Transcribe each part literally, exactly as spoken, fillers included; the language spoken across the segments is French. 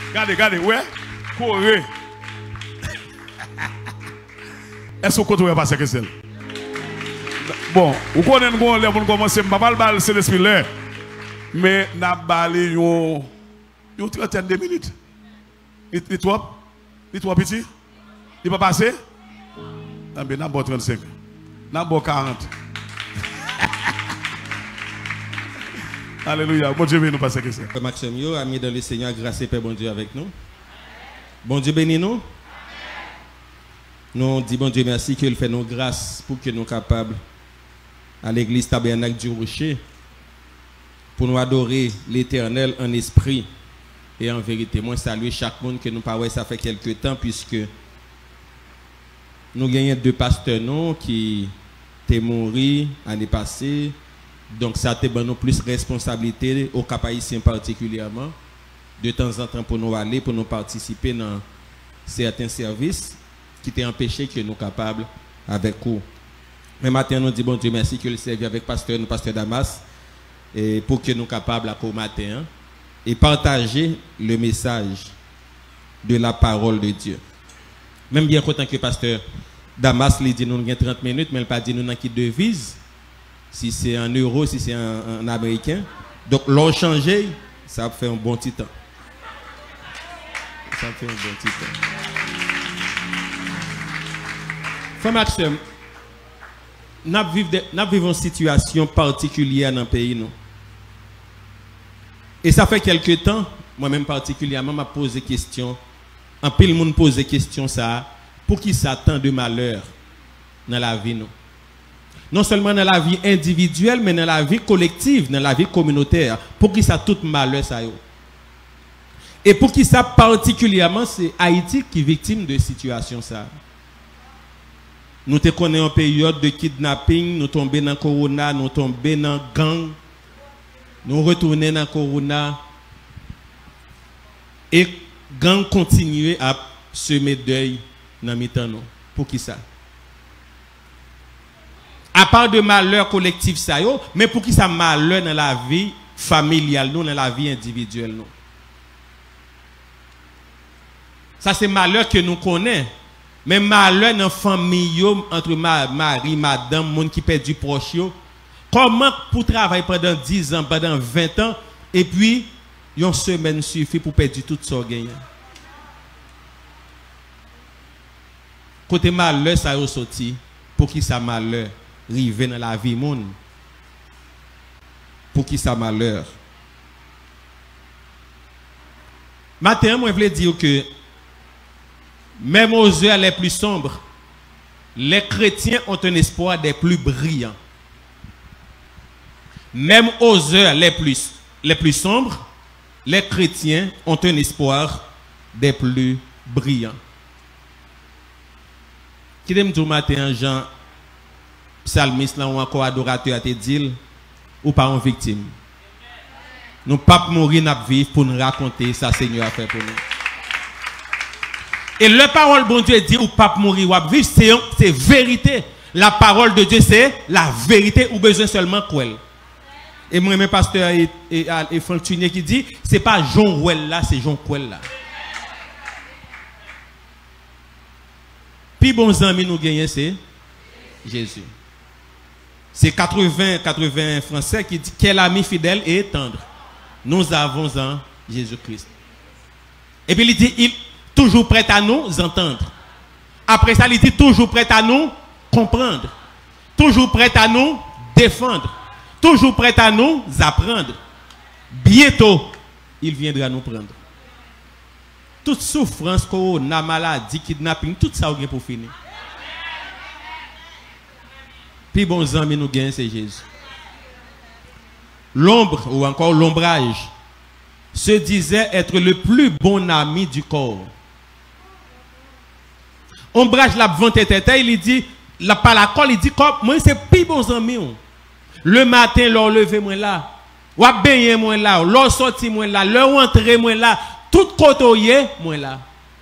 Regardez, regardez, ouais. Corée. Est-ce que vous passer que c'est? Bon, vous connaissez nous pour commencer, je ne vais pas le c'est l'esprit là. Mais nous avons une une trentaine de minutes. Il est trop? Il est trop petit? Il va passer? Ah bien, nous avons trente-cinq. Nous avons quarante. Alléluia. Bon Dieu, nous passer que c'est. Maxime, yo, amis dans le Seigneur, grâce et paix, bon Dieu avec nous. Bon Dieu bénis nous. Nous disons bon Dieu merci qu'il fait nos grâces pour que nous soyons capables à l'église Tabernacle du Rocher pour nous adorer l'Éternel en esprit et en vérité. Moi, saluer chaque monde que nous parlons, ça fait quelques temps puisque nous gagnons deux pasteurs non, qui étaient morts l'année passée. Donc, ça a été nous plus responsabilité au Cap haïtien particulièrement. De temps en temps pour nous aller, pour nous participer dans certains services qui étaient empêchés que nous capables avec vous. Mais maintenant, nous disons bon Dieu merci que le servi avec pasteur, nous pasteur Damas, et pour que nous capables à au matin et partager le message de la parole de Dieu. Même bien qu'en tant que pasteur Damas, il dit nous avons trente minutes, mais il n'a pas dit nous avons qui devise. Si c'est en euro, si c'est en, en américain. Donc, l'on changer, ça fait un bon petit temps. Ça fait un bon petit temps. Frère Maxime, nous vivons une situation particulière dans le pays. Non? Et ça fait quelques temps, moi-même particulièrement, je pose des questions. En pile, le monde pose des questions, ça, pour qui ça tant de malheur dans la vie. Non? Non seulement dans la vie individuelle, mais dans la vie collective, dans la vie communautaire. Pour qui ça tout malheur ça yo. Et pour qui ça particulièrement, c'est Haïti qui est victime de situation ça. Nous te connaissons en période de kidnapping, nous tombons dans le corona, nous tombons dans le gang, nous retournons dans le corona. Et gang continue à semer deuil dans le temps. Pour qui ça? À part de malheur collectif, ça yo, mais pour qui ça malheur dans la vie familiale, nous, dans la vie individuelle. Nous. Ça, c'est malheur que nous connaissons. Mais malheur dans la famille, entre mari, madame, monde qui perd du proche. Comment pour travailler pendant dix ans, pendant vingt ans, et puis, une semaine suffit pour perdre tout ce gain. Côté malheur, ça a sorti. Pour qui ça malheur? River dans la vie monde pour qui ça malheur. Maintenant, moi je voulais dire que même aux heures les plus sombres, les chrétiens ont un espoir des plus brillants. Même aux heures les plus, les plus sombres, les chrétiens ont un espoir des plus brillants. Qui aime tout matin, Jean psalmiste là ou encore adorateur à te dire ou pas en victime. Nous pas mourir n'a vivre pour nous raconter ça Seigneur a fait pour nous. Et la parole bon Dieu dit ou pas mourir ou vivre c'est c'est vérité. La parole de Dieu c'est la vérité ou besoin seulement quoi. Et moi mes pasteur et et, et Franck Tunier qui dit c'est pas Jean Rouel là, c'est Jean Couel là. Puis bons amis nous gagnons c'est Jésus. C'est quatre-vingts, quatre-vingts Français qui dit quel ami fidèle et tendre nous avons en Jésus-Christ. Et puis il dit il toujours prêt à nous entendre. Après ça il dit toujours prêt à nous comprendre. Toujours prêt à nous défendre. Toujours prêt à nous apprendre. Bientôt il viendra nous prendre. Toute souffrance, corona, maladie, kidnapping, tout ça est pour finir. Puis bons amis nous gagnent, c'est Jésus. L'ombre, ou encore l'ombrage, se disait être le plus bon ami du corps. Ombrage la vente était, il dit, la par la colle, il dit, moi c'est plus bons amis. Le matin, leur lever moi là, ou baigner moi là, leur sortir moi là, leur entrer moi là, tout côté moi là.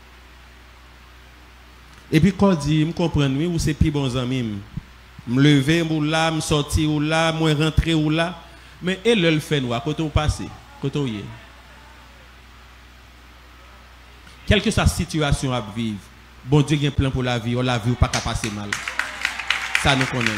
Et puis quand dit, me comprendre, oui, ou c'est plus bons amis. Me lever ou là, me sortir ou là, me rentrer ou là. Mais elle le fait nous à côté où passer, côté où y est. quelle que soit la situation à vivre, bon Dieu a un plan pour la vie, on la vie ou pas qu'à passer mal. Ça nous connaît.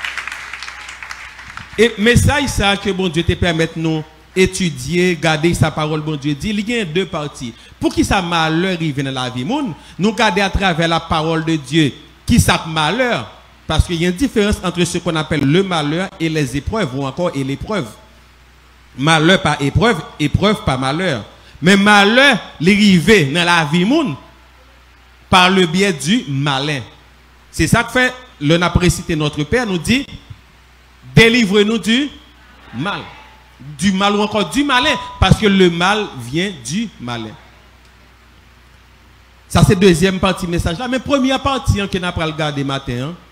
Et message ça que bon Dieu te permet nous étudier, garder sa parole, bon Dieu dit, il y a deux parties. Pour qui ça malheur arrive dans la vie, moun, nous garder à travers la parole de Dieu, qui ça malheur, parce qu'il y a une différence entre ce qu'on appelle le malheur et les épreuves, ou encore et l'épreuve. Malheur par épreuve, épreuve par malheur. Mais malheur, l'arrivée dans la vie, moun, par le biais du malin. C'est ça que fait, le n'a précité notre Père, nous dit, délivre-nous du mal. Du mal ou encore du malin, parce que le mal vient du malin. Ça, c'est la deuxième partie du message là. Mais première partie hein, que nous avons regardé matin, hein,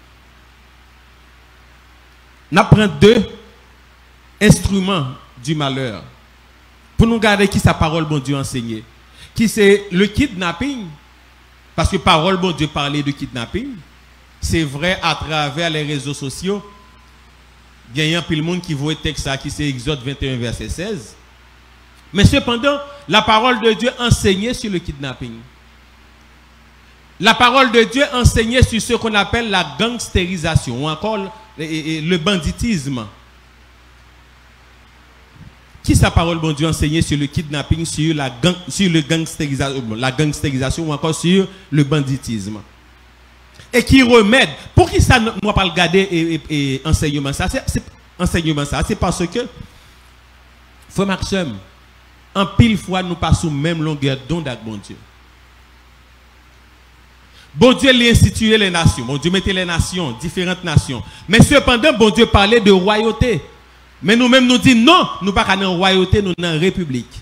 nous prenons deux instruments du malheur pour nous garder qui sa parole, bon Dieu, enseignée. Qui c'est le kidnapping, parce que parole, bon Dieu, parlait de kidnapping. C'est vrai à travers les réseaux sociaux. Il y a un peu de monde qui voit le texte qui c'est Exode vingt et un, verset seize. Mais cependant, la parole de Dieu enseignait sur le kidnapping. La parole de Dieu enseignait sur ce qu'on appelle la gangstérisation ou encore le, le banditisme. Qui sa parole, bon Dieu, enseignait sur le kidnapping, sur la, gang, sur le gangstérisation, la gangstérisation ou encore sur le banditisme. Et qui remède. Pour qui ça ne doit pas le garder et, et, et enseignement ça? C'est enseignement ça. C'est parce que, frère Maxime, en pile fois, nous passons même longueur d'onde avec bon Dieu. Bon Dieu l'a institué les nations. Bon Dieu mettait les nations, différentes nations. Mais cependant, bon Dieu parlait de royauté. Mais nous-mêmes nous disons non, nous ne sommes pas dans la royauté, nous sommes dans la république.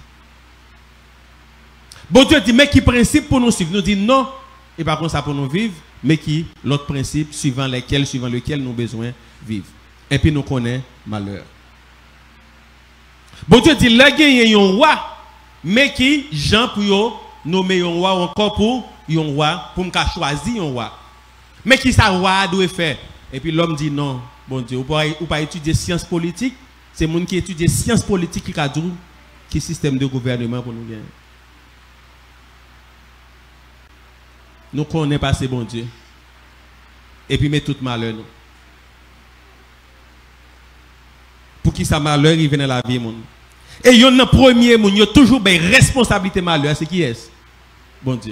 Bon Dieu dit, mais qui principe pour nous suivre? Nous disons non, et par contre ça pour nous vivre. Mais qui, l'autre principe, suivant lequel, suivant lequel nous avons besoin de vivre. Et puis nous connaissons malheur. Bon Dieu dit, là, il y a un roi, mais qui, Jean pour nommer un roi, encore pour un roi, pour me choisir un roi. Mais qui ça roi doit faire? Et puis l'homme dit non, bon Dieu, vous ne pouvez pas étudier sciences politiques, c'est le monde qui étudie sciences politiques qui a dit qui système de gouvernement pour nous gagner. Nous connaissons pas ces bon Dieu. Et puis, mais tout malheur. Nous. Pour qui ça malheur, il vient dans la vie. Mon. Et il y a un premier, il y a toujours une responsabilité malheur. C'est qui est-ce? Bon Dieu.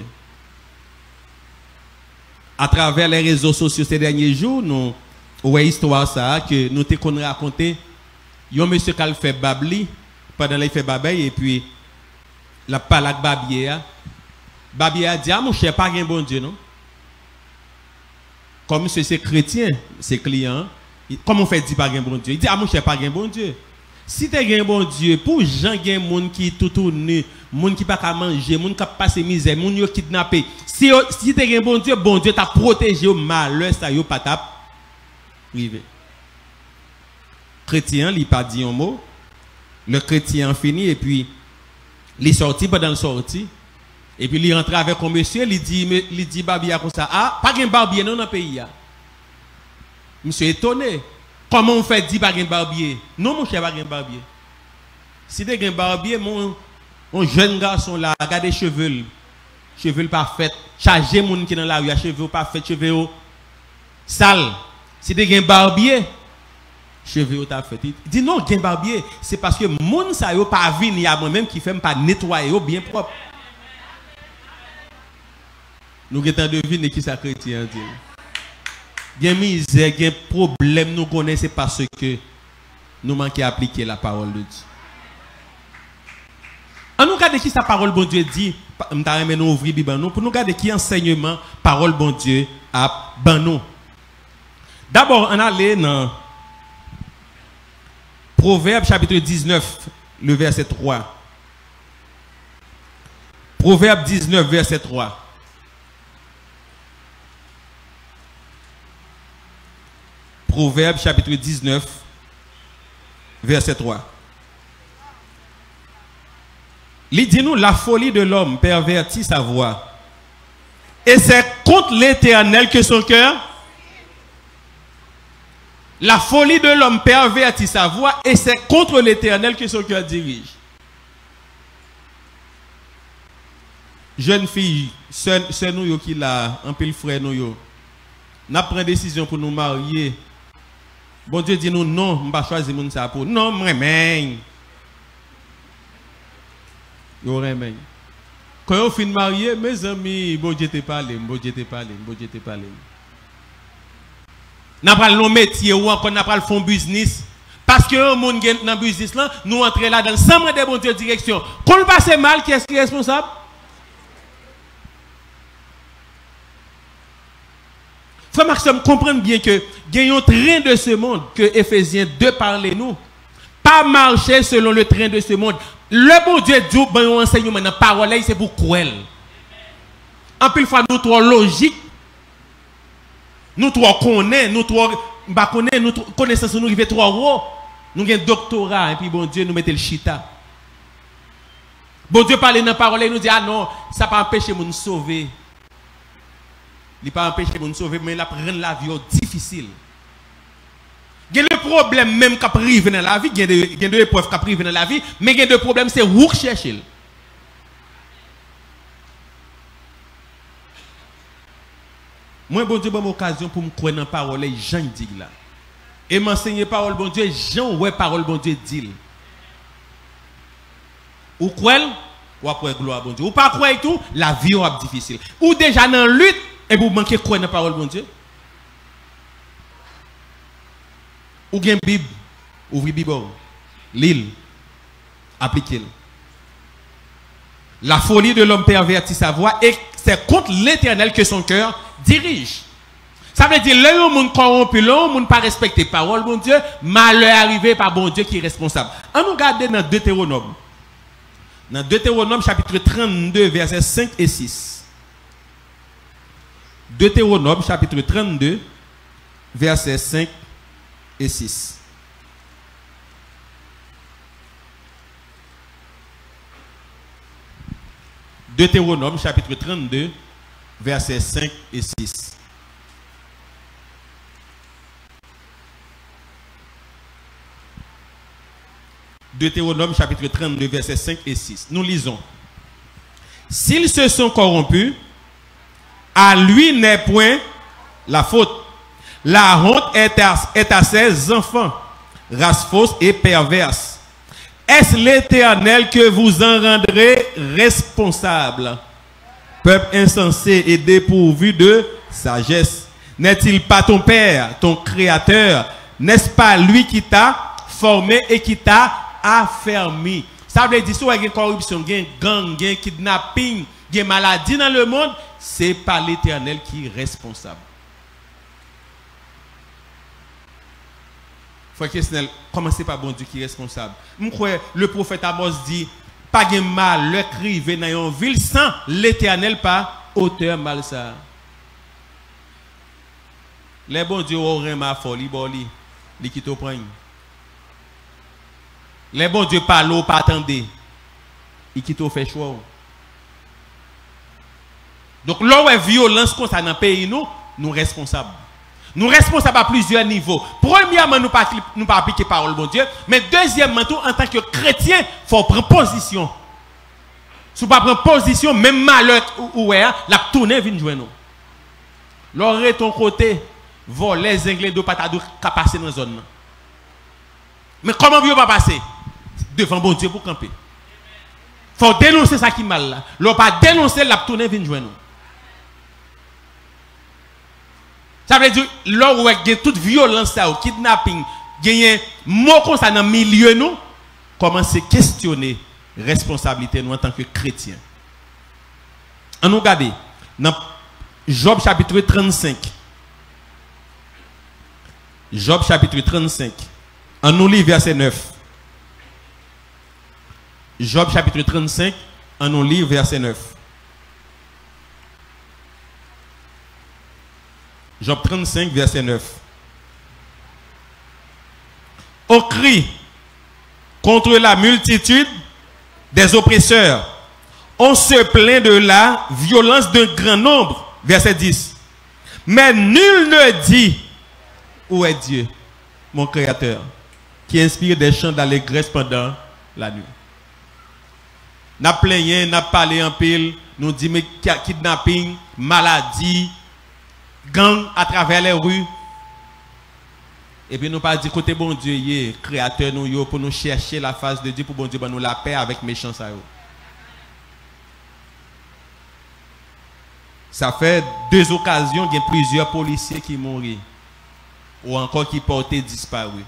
À travers les réseaux sociaux ces derniers jours, nous avons une histoire ça, que nous avons raconté. Il y a un monsieur qui a fait babli, pendant qu'il fait babay, et puis, la palak babier. Babi a dit, ah mon cher, pas un bon Dieu, non? Comme c'est chrétien, c'est client, comment on fait dire pas un bon Dieu? Il dit, ah mon cher, pas un bon Dieu. Si tu as un bon Dieu, pour gens qui ont monde qui tout tourné, monde qui pas manger, monde qui passe misère, monde qui kidnappé. Si si tu as un bon Dieu, bon Dieu t'a protégé au malheur, ça yo pas t'a privé. Chrétien, il pas dit un mot. Le chrétien fini et puis il est sorti pendant le sorti. Et puis il rentre avec un monsieur, il dit, il dit Babia comme ça, ah, pas un barbier non dans le pays. Monsieur étonné. Comment on fait dire pas un barbier? Non, mon cher, pas un barbier. Si tu as un barbier, mon, mon jeune garçon là, regarde les cheveux, cheveux parfaits, chargé mon qui dans la rue, cheveux parfaits, cheveux sales. Si tu as un barbier, cheveux parfaits. Il dit non, un barbier, c'est parce que mon ça yo pas venir à moi-même qui fait pas nettoyer bien propre. Nous avons deviné qui ça chrétien dit. Il y a misère, il y a problème, nous connaissons parce que nous manquons d'appliquer la parole de Dieu. En nous regarder qui sa parole bon Dieu dit, nous allons ouvrir la Bible pour nous regarder qui enseignement parole bon Dieu a ban nous. D'abord, on allait dans Proverbe chapitre dix-neuf, le verset trois. Proverbe dix-neuf, verset trois. Proverbe chapitre dix-neuf, verset trois. Il dit nous, la folie de l'homme pervertit sa voix. Et c'est contre l'Éternel que son cœur. La folie de l'homme pervertit sa voix et c'est contre l'Éternel que son cœur dirige. jeune fille, sœur nous qui là, un pile frère nous yo. N'a pris décision pour nous marier. Bon Dieu dit nous non, on va choisir moun ça pour non, m'remen. Yo remen. Quand on fin marié, mes amis, bon Dieu te parle, bon Dieu te parle, bon Dieu te parle. N'a pas le métier ou encore n'a pas le fond business. Parce que un monde dans le business là, nous entrer là dans sans de bon Dieu direction. Quand on passe mal, qui est-ce qui est responsable? Frère Maxime, comprendre bien que il y a un train de ce monde que Éphésiens deux parle nous. Pas marcher selon le train de ce monde. Le bon Dieu dit, ben on enseigne maintenant parole, c'est pour cruel. En plus fois nous trop logique, nous trop connaît, nous trop bah connaît, nous connaissance nous arrive trop haut. Nous avons un doctorat et puis bon Dieu nous mettez le chita. Bon Dieu parle dans parole et nous dit ah non, ça pas empêcher de nous sauver. Il pas empêcher de nous sauver mais il a rendre la vie difficile. Il y a le problème même qui prive dans la vie, il y a des épreuves qui prive dans la vie, mais il y a des problèmes c'est où chercher. Moi bon Dieu bonne occasion pour me croire dans parole et Jean dit là. Et m'enseigner parole bon Dieu, Jean ouais parole bon Dieu dit. Ou croire ou après gloire bon Dieu. Ou pas croire tout, la vie est difficile. Ou déjà dans lutte et vous manquez croire dans parole bon Dieu. Ou bien Bible, ouvrez Bible, l'île, appliquez-le. La folie de l'homme pervertit sa voix et c'est contre l'Éternel que son cœur dirige. Ça veut dire, le monde corrompu, le monde pas respecté parole, bon Dieu, malheur arrivé par bon Dieu qui est responsable. On nous regarde dans Deutéronome. Dans Deutéronome chapitre trente-deux, versets cinq et six. Deutéronome chapitre trente-deux, versets cinq et six. Deutéronome chapitre trente-deux, versets cinq et six. Deutéronome chapitre trente-deux, versets cinq et six. Nous lisons. S'ils se sont corrompus, à lui n'est point la faute. La honte est à, est à ses enfants, race fausse et perverse. Est-ce l'Éternel que vous en rendrez responsable? Peuple insensé et dépourvu de sagesse. N'est-il pas ton Père, ton Créateur? N'est-ce pas lui qui t'a formé et qui t'a affermi? Ça veut dire si il y a une corruption, il y a une gang, il y a un kidnapping, il y a une maladie dans le monde, c'est pas l'Éternel qui est responsable. Frère Kesnel, commencez par bon Dieu qui est responsable. Je crois le prophète Amos dit, pas de mal, le cri venant dans une ville sans l'Éternel pas auteur mal ça. Les bons dieux auraient ma folie, boli, les qui te prennent. Les bons dieux parlent, pas attendez. Ils qui te fait choix. Donc, là où est violence contre dans le pays, nous, nous responsables. Nous responsables à plusieurs niveaux. Premièrement, nous ne pas, nous pas appliquer parole bon Dieu. Mais deuxièmement, tout, en tant que chrétien, il faut prendre position. Si vous ne prenez pas position, même malheur ou ouais, la tournée vient jouer nous. L'aurait ton côté, voler les Anglais de patadou qui passer dans la zone. Mais comment vous ne pas passer? Devant bon Dieu pour camper. Il faut dénoncer ça qui est mal là. L'on pas dénoncer la tournée vient jouer nous. Ça veut dire, là où il y a toute violence, kidnapping, il y a un mot comme ça dans le milieu, nous, commencer à questionner la responsabilité nous en tant que chrétiens. On nous regarde dans Job chapitre trente-cinq. Job chapitre trente-cinq. On nous lit verset neuf. Job chapitre trente-cinq. On nous lit verset neuf. Job trente-cinq, verset neuf. Au cri contre la multitude des oppresseurs, on se plaint de la violence d'un grand nombre. Verset dix. Mais nul ne dit où est Dieu, mon Créateur, qui inspire des chants d'allégresse pendant la nuit. n'a plaigné, n'a parlé en pile, nous dit mais kidnapping, maladie, gang à travers les rues. Et puis nous pas dit côté bon Dieu, yé, créateur nous yo pour nous chercher la face de Dieu pour bon Dieu nous la paix avec méchants ça yo. Ça fait deux occasions, il y a plusieurs policiers qui mourent ou encore qui portaient disparus.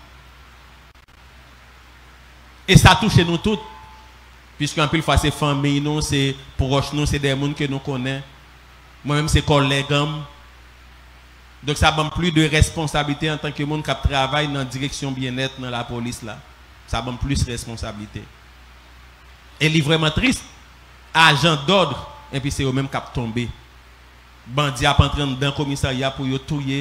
Et ça touche nous tous, puisqu'en plus fois c'est famille nous, c'est proches nous, c'est des gens que nous connaissons. Moi-même c'est collègues. Donc ça donne plus de responsabilité en tant que monde qui travaille dans la direction bien-être dans la police là. Ça donne plus de responsabilité. Et il est vraiment triste. Agent d'ordre, et puis c'est eux mêmes qui ont tombé. Bandit a entré dans le commissariat pour y tuer.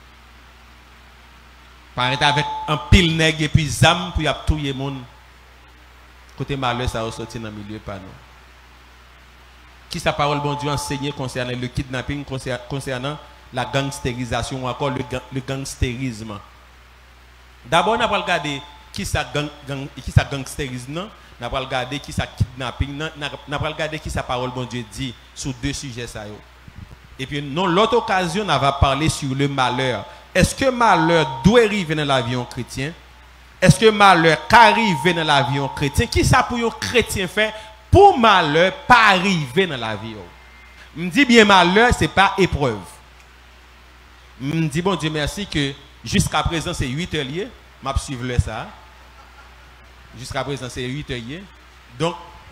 Paraît avec un pile nègre et puis zam pour y tuer monde. Côté malheur ça a ressorti dans le milieu par nous. Qui sa parole bon Dieu enseigné concernant le kidnapping, concernant la gangstérisation ou encore le, le gangstérisme. D'abord on va regarder qui ça gang, gang, qui ça gangstérisme, on va regarder qui ça kidnapping, on va regarder qui sa parole bon Dieu dit sur deux sujets ça yo. Et puis, non, l'autre occasion, on va parler sur le malheur. Est-ce que malheur doit arriver dans l'avion chrétien? Est-ce que malheur arrive dans l'avion chrétien? Qui ça pour un chrétien fait pour malheur pas arriver dans l'avion? Me dit bien malheur, ce n'est pas épreuve. Me dit bon Dieu merci que jusqu'à présent c'est huit heures liées. M'a suivre ça. Jusqu'à présent c'est huit heures liées. Donc,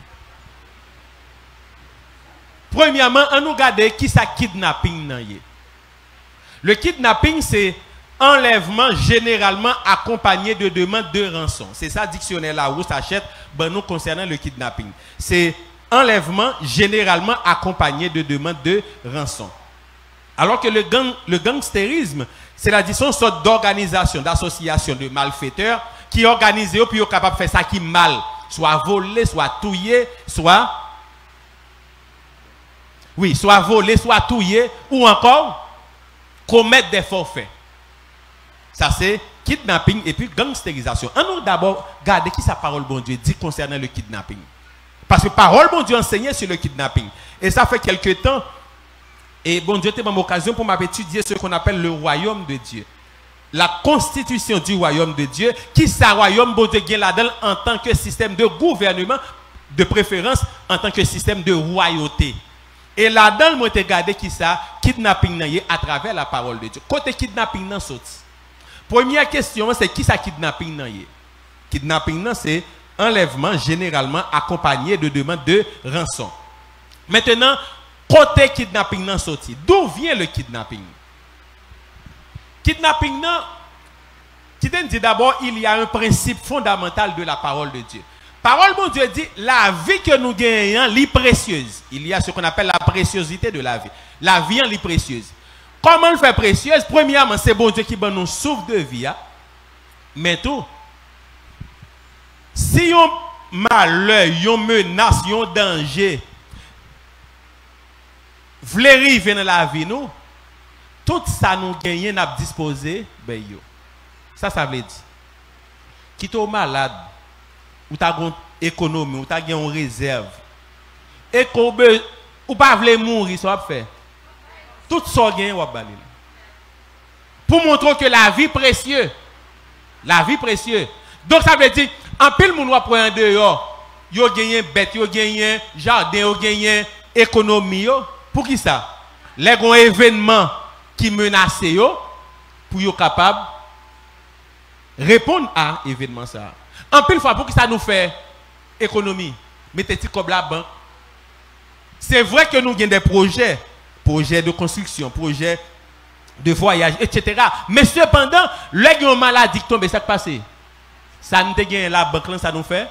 premièrement, on nous regarde qui ça kidnapping nan yé. Le kidnapping c'est enlèvement généralement accompagné de demande de rançon. C'est ça dictionnaire là où s'achète ben nous concernant le kidnapping. C'est enlèvement généralement accompagné de demande de rançon. Alors que le gang le gangstérisme, c'est la disons sorte d'organisation, d'association de malfaiteurs qui organisent puis sont capables de faire ça qui mal, soit voler, soit tuer, soit oui, soit voler, soit tuer, ou encore commettre des forfaits. Ça c'est kidnapping et puis gangstérisation. On nous d'abord garder qui sa parole bon Dieu dit concernant le kidnapping. Parce que parole bon Dieu enseignait sur le kidnapping. Et ça fait quelque temps, et bon Dieu était mon occasion pour m'étudier ce qu'on appelle le royaume de Dieu. La constitution du royaume de Dieu, qui sa royaume bon Dieu gagne là-dedans en tant que système de gouvernement, de préférence en tant que système de royauté. Et là-dedans, moi, je regardé qui ça, kidnapping à travers la parole de Dieu. Côté kidnapping, nan saute. Première question, c'est qui ça kidnapping nan yé? Kidnapping, c'est enlèvement généralement accompagné de demande de rançon. Maintenant, côté kidnapping nan saute. D'où vient le kidnapping? Kidnapping, nan, qui dit d'abord, il y a un principe fondamental de la parole de Dieu. Parole, bon Dieu dit, la vie que nous gagnons, est précieuse. Il y a ce qu'on appelle la préciosité de la vie. La vie est précieuse. Comment le faire précieuse? Premièrement, c'est bon Dieu qui nous souffle de vie. Hein? Mais tout, si on malheur, on menace, on danger, vléri vient dans la vie, nous, tout ça nous gagnons, nous avons disposé, ben yo. Ça, ça veut dire, qui est malade, ou tu as une économie, ou tu as une réserve, et qu'on ne ou pas voulez mourir, ça va faire. Tout ça gagne, ou va pour montrer que la vie est précieuse. La vie est précieuse. Donc ça veut dire, en pile, mon va prendre dehors, yo gagne bête, yo gagne jardin, yo gagne économie, yo. Pour qui ça? Les grands événements qui menacent, yo, pour yo capable répondre à événement ça. En pile fois, pour que ça nous fait économie, mettez-y comme la banque. C'est vrai que nous avons des projets, projets de construction, projets de voyage, et cetera. Mais cependant, les gens maladie qui tombent, ça qui passe. Ça nous gagne la banque, ça nous fait.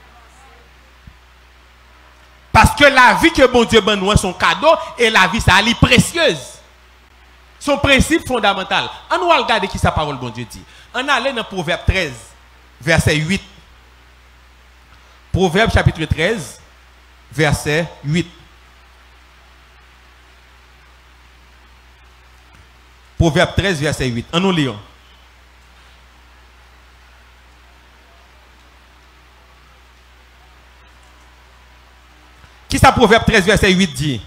Parce que la vie que bon Dieu donne nous, son cadeau, et la vie, ça elle est précieuse. Son principe fondamental. On va regarder qui sa parole bon Dieu dit. On allait dans Proverbe treize, verset huit. Proverbe chapitre treize, verset huit. Proverbe treize, verset huit. En nous lisons. Qui ça Proverbe treize, verset huit dit?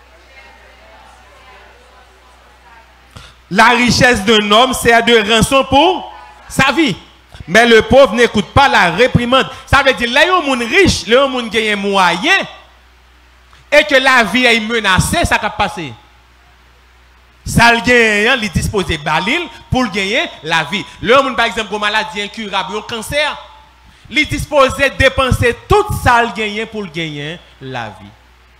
La richesse d'un homme sert de rançon pour sa vie. Mais le pauvre n'écoute pas la réprimande. Ça veut dire, là, il y a un monde riche, là, il y a un monde qui a un moyen, et que la vie est menacée, ça va passer. Ça le gagne, il dispose balil pour gagner la vie. Le monde, par exemple, une maladie incurable, un cancer, il dispose de dépenser tout ça le gagne pour gagner la vie.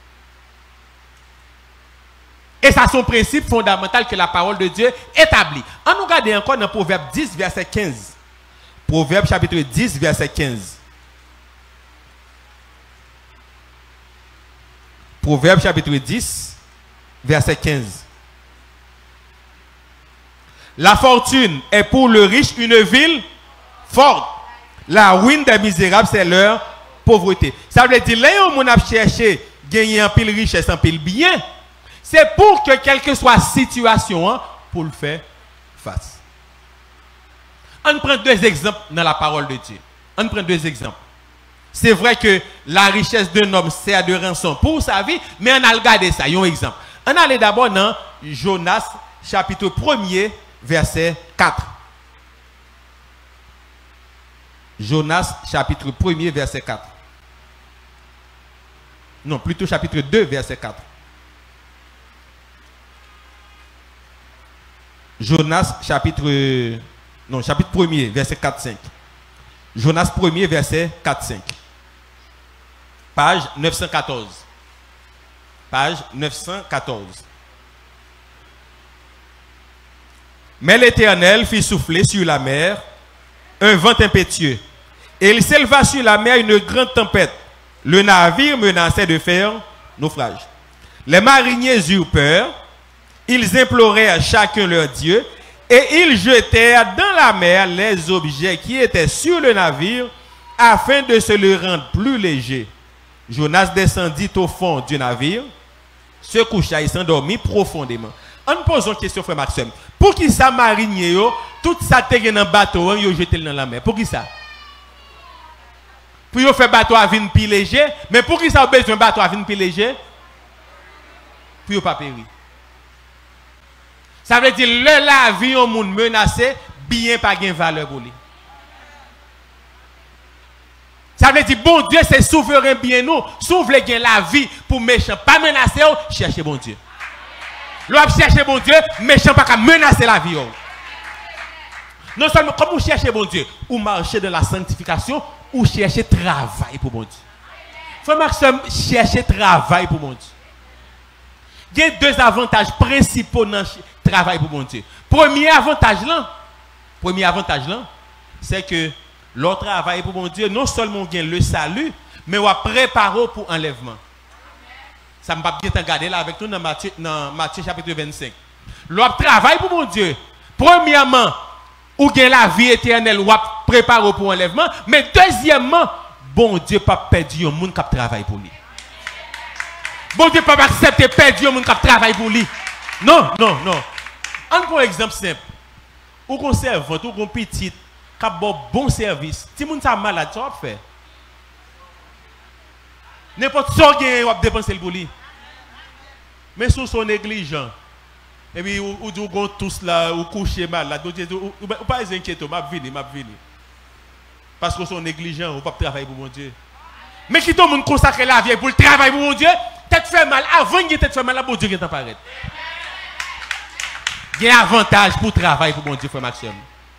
Et ça, c'est un principe fondamental que la parole de Dieu établit. On nous regarde encore dans Proverbe dix, verset quinze. Proverbe chapitre dix, verset quinze. Proverbe chapitre dix, verset quinze. La fortune est pour le riche une ville forte. La ruine des misérables, c'est leur pauvreté. Ça veut dire, là, on a cherché gagner un pile richesse, un pile bien. C'est pour que quelle que soit la situation, hein, pour le faire face. On prend deux exemples dans la parole de Dieu. On prend deux exemples. C'est vrai que la richesse d'un homme sert de rançon pour sa vie, mais on a regardé ça. Il y a un exemple. On allait d'abord dans Jonas, chapitre premier, verset quatre. Jonas, chapitre premier, verset quatre. Non, plutôt chapitre deux, verset quatre. Jonas, chapitre, non, chapitre premier, verset quatre cinq. Jonas premier, verset quatre cinq. Page neuf cent quatorze. Page neuf cent quatorze. Mais l'Éternel fit souffler sur la mer un vent impétueux, et il s'éleva sur la mer une grande tempête. Le navire menaçait de faire naufrage. Les mariniers eurent peur. Ils implorèrent chacun leur Dieu et ils jetèrent dans la mer les objets qui étaient sur le navire afin de se le rendre plus léger. Jonas descendit au fond du navire, se coucha et s'endormit profondément. On pose une question, frère Maxime. Pour qui ça marinier, tout ça te dans le bateau, ils jeté dans la mer? Pour qui ça? Pour qu'ils faire bateau à vin plus léger, mais pour qui ça a besoin de bateau à vin plus léger? Pour ne pas périr. Ça veut dire le la vie au monde menacé, bien pas gain valeur pour lui. Ça veut dire bon Dieu c'est souverain bien nous. Si vous voulez gagner la vie pour méchant pas menacer, cherchez bon Dieu. L'on chercher bon Dieu, méchant pas menacer la vie. Non seulement comme vous cherchez bon Dieu, ou marchez dans la sanctification, ou cherchez travail pour bon Dieu. Frère Maxime, cherchez travail pour bon Dieu. Il y a deux avantages principaux dans le travail pour mon Dieu. Premier avantage là, premier avantage là, c'est que le travail pour mon Dieu, non seulement gagne le salut, mais on prépare pour enlèvement. Ça ne va pas bien regarder là avec nous dans Matthieu, dans Matthieu chapitre vingt-cinq. Le travail pour mon Dieu, premièrement, ou gagne la vie éternelle, ou prépare pour enlèvement, mais deuxièmement, bon Dieu pas perdu un monde qui travaille pour lui. Bon Dieu ne peut pas accepter perdre un monde qui travaille pour lui. Non, non, non. On prend un exemple simple. Ou qu'on servante, ou qu'on petit, qui a bon service. Si moun sa malade, ça va faire. N'importe quoi qui va dépenser pour lui. Mais si sont négligents, et puis ou ou ou tous là, ou coucher malade, ou pas inquiéter, m'a venir, m'a venir. Parce que sont négligents, ou pas travailler pour mon Dieu. Mais qui tout le monde consacre la vie pour le travail pour mon Dieu, tête fait mal, avant de tête fait mal, bon Dieu qui t'apparaît. Il y a un avantage pour le travail pour mon Dieu, frère Maxime.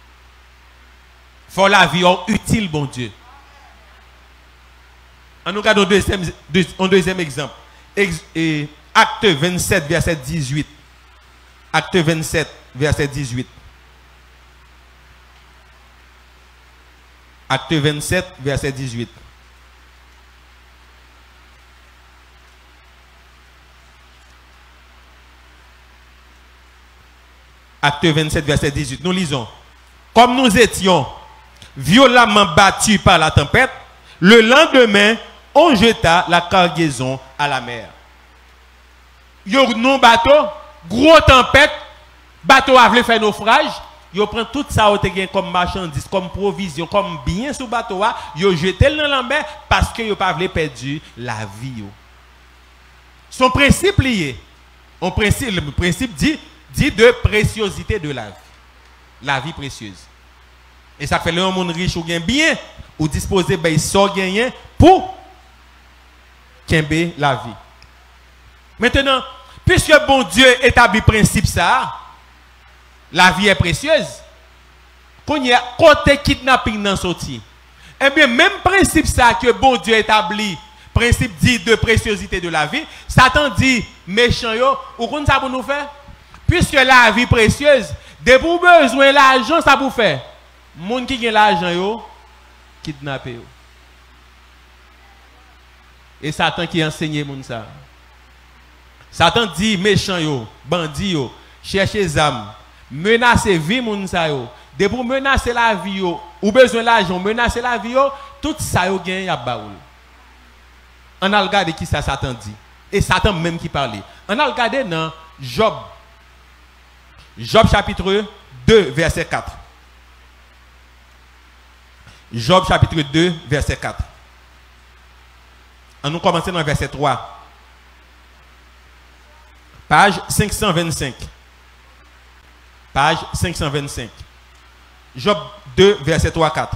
Il faut la vie utile, bon Dieu. On nous regarde un deuxième, un deuxième exemple. Ex, et, acte vingt-sept, verset dix-huit. Acte vingt-sept, verset dix-huit. Acte vingt-sept, verset dix-huit. Acte vingt-sept, verset dix-huit. Nous lisons. Comme nous étions violemment battus par la tempête, le lendemain, on jeta la cargaison à la mer. Yo non bateau, gros tempête, bateau a voulu faire naufrage, yo prend tout ça comme marchandise, comme provision, comme bien sous bateau, yo jeté dans la mer parce que yo pas voulu perdre la vie. Yo. Son principe lié. On principe, le principe dit, dit de préciosité de la vie. La vie précieuse. Et ça fait le monde riche ou gain bien, ou disposer ben so gagner pour kembe la vie. Maintenant, puisque bon Dieu établit principe ça, la vie est précieuse. Quand il y a côté kidnapping dans sorti. Eh bien, même principe ça que bon Dieu établit, principe dit de préciosité de la vie, Satan dit méchant yo, ou qu'on ça pour nous faire? Puisque la vie précieuse, de pour besoin l'argent ça pour faire. Moun qui gagne l'argent yo, kidnapper yo. Et Satan qui enseigne moun ça. Satan dit méchant yo, bandit yo, chercher âmes, menacer vie moun ça yo. De pour menacer la vie yo, ou besoin l'argent, menacer la vie yo, tout ça yo gagne y a baoul. On a regardé qui ça Satan dit. Et Satan même qui parlait. On a regardé dans Job. Job chapitre deux verset quatre. Job chapitre deux verset quatre. On nous commencer dans verset trois. Page cinq cent vingt-cinq. Page cinq cent vingt-cinq. Job deux verset trois à quatre.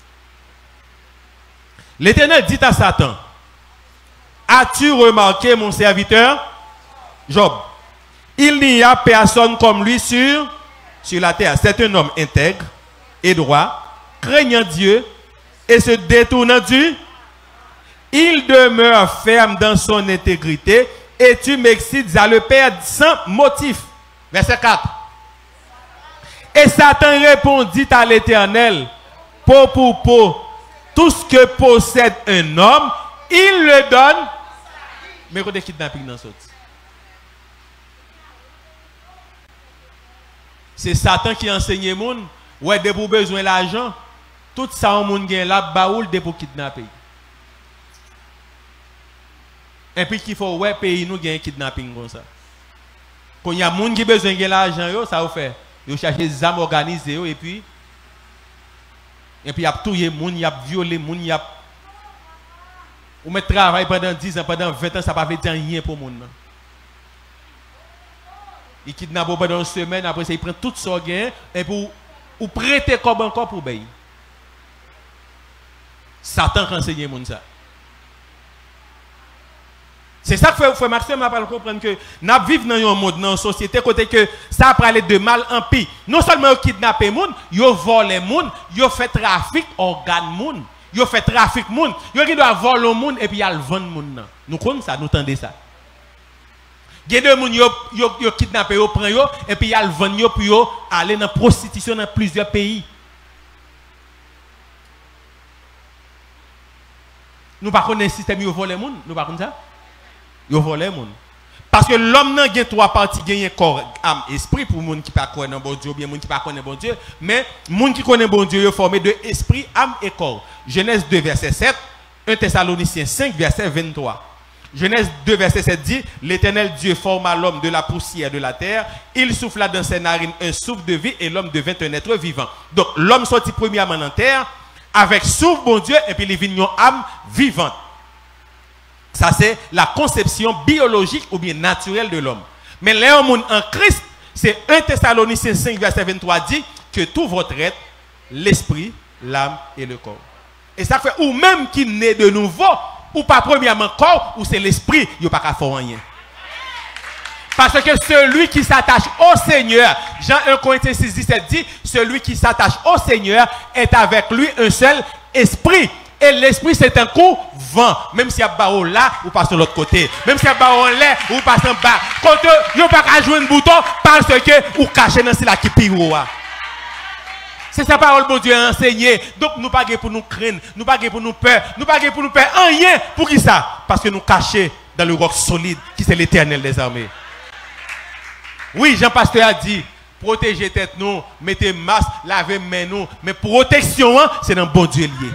L'Éternel dit à Satan: as-tu remarqué mon serviteur Job? Il n'y a personne comme lui sur, sur la terre. C'est un homme intègre et droit, craignant Dieu et se détournant du. Il demeure ferme dans son intégrité et tu m'excites à le perdre sans motif. Verset quatre. Et Satan répondit à l'Éternel: peau pour peau, tout ce que possède un homme, il le donne. Mais quand kidnapping dans ce c'est Satan qui enseigne les gens. Ouais, de pour besoin l'argent, tout ça on moun gen la baoul de pour kidnapper. Et puis qu'il faut ouais pays nous gagne kidnapping comme ça. Quand il y a moun qui besoin de l'argent yo, ça vous fait. Yo chercher des âmes organisées et puis et puis y a touyer moun, y a violé moun, y a ou met travail pendant dix ans, pendant vingt ans, ça va pas dire rien pour moun. Il kidnappe pendant une semaine, après ça il prend tout son gain et pour ou prêter comme encore pour payer. Satan enseigne moun ça. C'est ça que frère Maxime m'a pas comprendre que nous vivons dans un monde, dans une société côté que ça parle de mal en pire. Non seulement kidnapper moun, yo voler moun, yo fait trafic organe moun, yo fait trafic moun, yo qui doit voler moun et puis y a le vendre moun. Nous connaissons ça, nous entendez ça. Il y a des gens qui ont kidnappé, ils prennent et puis ils vendent pour yo aller dans la prostitution dans plusieurs pays. Nous ne connaissons pas le système, ils volent les gens. Nous ne connaissons pas ça. Ils volent les gens. Parce que l'homme n'a pas trois parties, il y a corps, âme, esprit pour les gens qui ne connaissent pas bon Dieu, ou bien les gens qui ne connaissent pas bon Dieu. Mais les gens qui connaissent bon Dieu, ils sont formés de esprit, âme et corps. Genèse deux, verset sept, un Thessaloniciens cinq, verset vingt-trois. Genèse deux, verset sept dit: l'Éternel Dieu forma l'homme de la poussière de la terre, il souffla dans ses narines un souffle de vie et l'homme devint un être vivant. Donc l'homme sortit premièrement en terre avec souffle bon Dieu et puis il vit une âme vivante. Ça c'est la conception biologique ou bien naturelle de l'homme. Mais l'homme en Christ, c'est un Thessaloniciens cinq, verset vingt-trois dit que tout votre être, l'esprit, l'âme et le corps. Et ça fait ou même qui naît de nouveau, ou pas premièrement corps, ou c'est l'esprit, il n'y a pas qu'à faire rien. Parce que celui qui s'attache au Seigneur, Jean un Corinthiens six, dix-sept dit, celui qui s'attache au Seigneur est avec lui un seul esprit. Et l'esprit c'est un coup vent. Même s'il y a barreau là, ou passe de l'autre côté. Même s'il y a barreau là, ou passe en bas. Quand il n'y a pas qu'à jouer un bouton, parce que ou caché dans la qui pire. C'est sa parole, bon Dieu, a enseigné. Donc, nous ne pas pour nous craindre, nous ne pas pour nous peur, nous ne pas pour nous peur. Rien. Pour qui ça? Parce que nous cachons dans le roc solide, qui c'est l'Éternel des armées. Oui, Jean-Pasteur a dit, protégez tête nous, mettez masque, lavez main nous. Mais protection, c'est dans bon Dieu lié.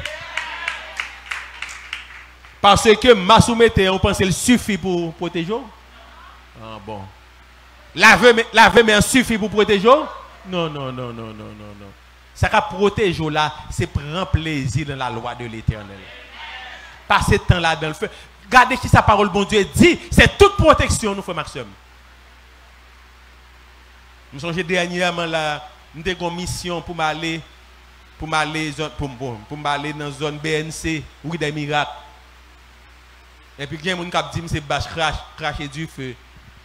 Parce que masque ou mettez, on pense qu'il suffit pour protéger? Ah bon. Laver, laver main suffit pour protéger? Non, non, non, non, non, non, non. Ça qui protège là, c'est prendre plaisir dans la loi de l'Éternel. Passer temps là dans le feu. Regardez qui sa parole, bon Dieu, dit. C'est toute protection, nous, frère Maxime. Je me souviens dernièrement, là, nous avons une mission pour m'aller pour m'aller pour, pour, pour m'aller dans la zone B N C, où il y a des miracles. Et puis, il y a des gens qui disent que c'est base crash, cracher du feu.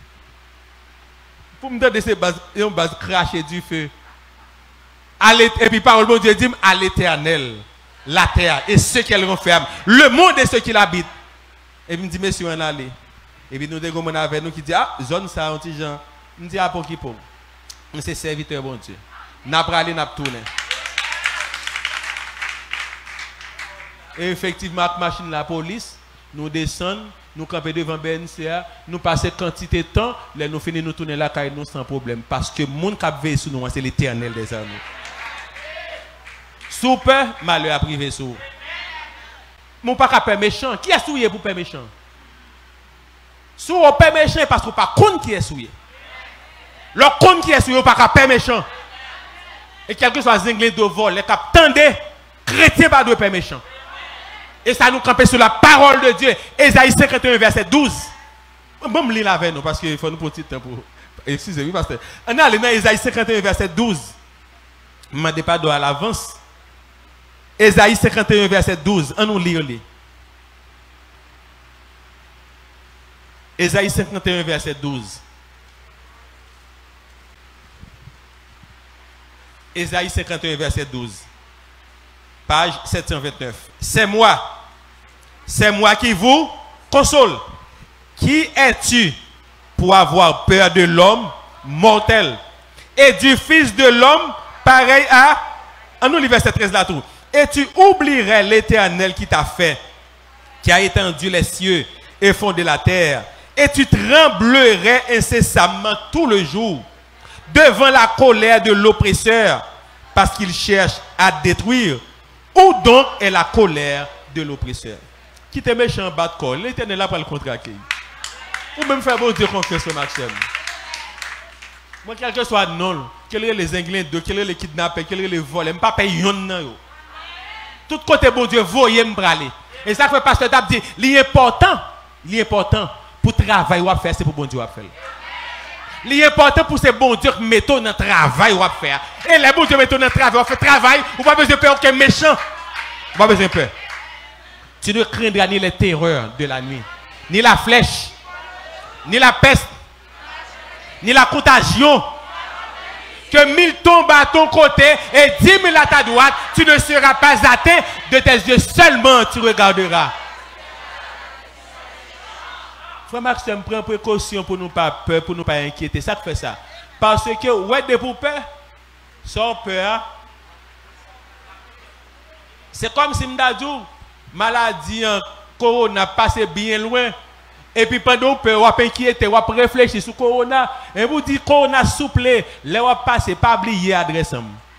Pour me donner ces bases, une base cracher du feu. Et puis, parole de Dieu dit à l'Éternel, la terre et ceux qu'elle renferme, le monde et ceux qui l'habitent. Et puis, il me dit, monsieur, on allait. Et puis, nous avons des gens avec nous qui disent, ah, zone ça, on dit, Jean. Je me dis, ah, pour qui pour? C'est serviteur, bon Dieu. N'a pas allé, n'a pas tourné. Et effectivement, avec la machine de la police, nous descendons, nous campons devant B N C A, nous passons quantité de temps, là, nous finissons nous tourner la caille nous sans problème. Parce que le monde qui a veillé sur nous, c'est l'Éternel des armées. Sous peur, malheur a privé sur. Mon pas qu'à peur méchant. Qui est souillé pour peur méchant? Sous au peur méchant parce qu'on pas compte qui est souillé. Le compte qui est souillé, pas qu'à peur méchant. Et quel que soit les Anglais de vol, les cap tendez, chrétien pas de peur méchant. Et ça nous campe sur la parole de Dieu. Ésaïe cinquante et un, verset douze. Bon, me lire avec nous parce qu'il faut nous prendre petit temps pour. Excusez-moi, pasteur. On a allé dans Ésaïe cinquante et un, verset douze. Je ne demande pas à l'avance. Ésaïe cinquante et un, verset douze. On nous lit. Ésaïe cinquante et un, verset douze. Ésaïe cinquante et un, verset douze. Page sept cent vingt-neuf. C'est moi. C'est moi qui vous console. Qui es-tu pour avoir peur de l'homme mortel et du fils de l'homme pareil à... En nous, le verset treize là tout. Et tu oublierais l'Éternel qui t'a fait, qui a étendu les cieux et fondé la terre. Et tu tremblerais incessamment tout le jour devant la colère de l'oppresseur parce qu'il cherche à détruire. Où donc est la colère de l'oppresseur? Qui te méchant en bas de corps, l'Éternel a pas le contraquer. Ou même faire bon Dieu confiance au Maxime. Moi, quel que soit non, quel est les Anglais de, quel est les kidnappés, quel est les vols, je ne pas payer yon. Tout côté bon Dieu, voyez me braler. Et ça fait pasteur Dab dit, l'important, l'important pour travail ou faire, c'est pour bon Dieu à faire. L'important pour ces bon Dieu mettre dans le travail ou faire. Et les bon Dieu mettent dans le travail, on fait travail, ou pas besoin de peur aucun méchant. Pas besoin de peur. Tu ne craindras ni les terreurs de la nuit, ni la flèche, ni la peste, ni la contagion. Que mille tombent à ton côté et dix mille à ta droite, tu ne seras pas atteint, de tes yeux seulement tu regarderas. Frère Maxime, prends précaution pour nous pas peur, pour nous pas inquiéter. Ça fait ça. Parce que, ouais, de pour peur, sans peur, c'est comme si m'dadou, maladie, corona passé bien loin. Et puis pendant que vous avez inquiété, vous avez réfléchi sur corona, et vous dites corona souple, là vous passez, pas oublier l'adresse.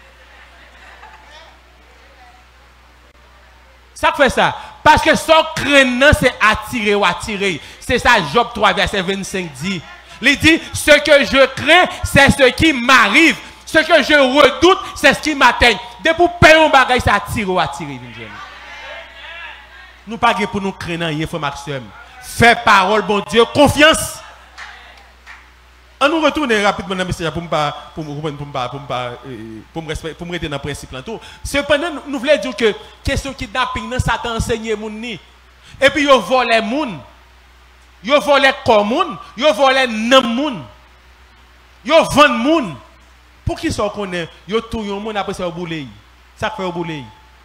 Ça fait ça. Parce que son crainte, c'est attirer ou attirer. C'est ça, Job trois, verset vingt-cinq dit. Il dit, ce que je crains, c'est ce qui m'arrive. Ce que je redoute, c'est ce qui m'atteint. Dès pour payer un bagage, c'est attirer ou attirer. Nous pas pour nous craindre, il faut Maxime. Fais parole, bon Dieu, confiance. On nous retourne rapidement dans le message pour me pour pour pour pour me pour me rester dans le principe là tout. Cependant, nous voulons dire que question kidnapping, ça t'a enseigné moun ni. Et puis yo volé moun. Yo volé corps moun, yo volé nam moun. Yo vend moun. Pour qui ça connaît, yo tout yon moun après ça au boulé. Ça fait au boulé.